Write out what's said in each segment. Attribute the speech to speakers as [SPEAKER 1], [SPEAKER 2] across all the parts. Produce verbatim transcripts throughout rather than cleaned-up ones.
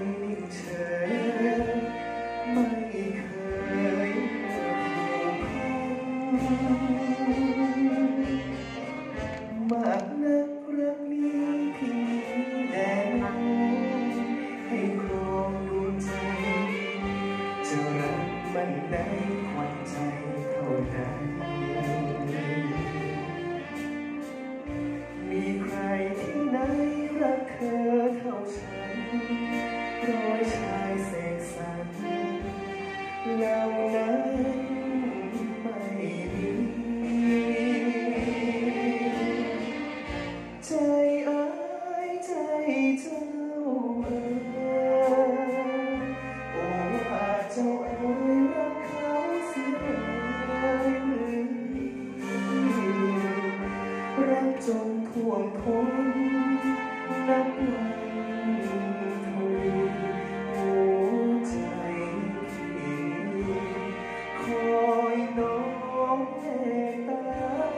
[SPEAKER 1] นิ่งเฉยไม่เคยมากนักรักนี้ที่แดนให้ครองดวงใจจะรักมันได้ควันใจเท่านั้นมีใครที่ไหนรักเธอเท่าฉันร้อยชายเสกสรรเหล่านั้นไม่มีใจอ้ายใจเจ้าเอ๋ยโอ้ว่าเจ้าเอ๋ยรักเขาเสียรักจนท่วมท้นนับวันทวีหัวใจพี่คอยน้องเมตตา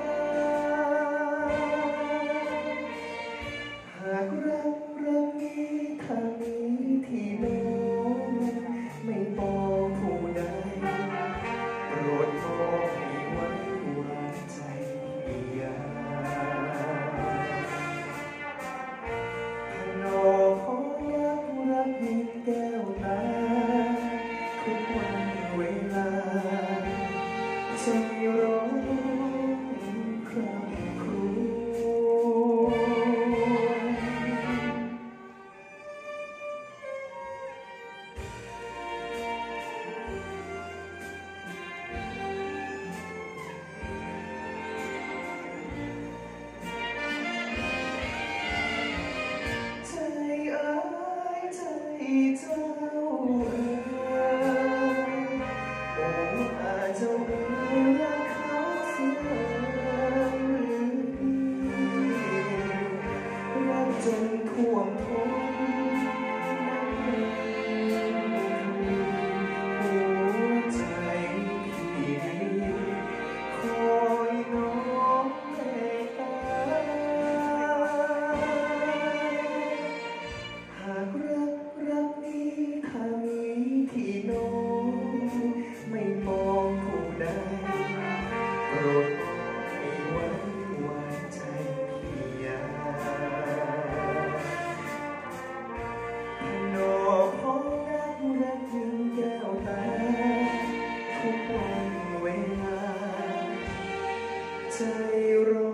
[SPEAKER 1] หากรักรักนี้ทางนี้ที่น้องไม่บอกผู้ใดโปรดมองให้ไว้วางใจพี่ยาพนอขอรักรักยิ่งแก้วตาทุกวันเวลาใจร้องคร่ำครวเจ้าเอ๋ยโอ้อาเจ้าเอ๋ยรักเขาเสียหรือรักจนท่วมท้นหัวใจพี่คอยน้องเมตตาหากรักรักนี้ทางนี้ที่น้องไม่มองผู้ใดโปรดมองให้ไว้วางใจพี่ยาพนอขอรักรักยิ่งแก้วตาทุกวันเวลาใจร้อน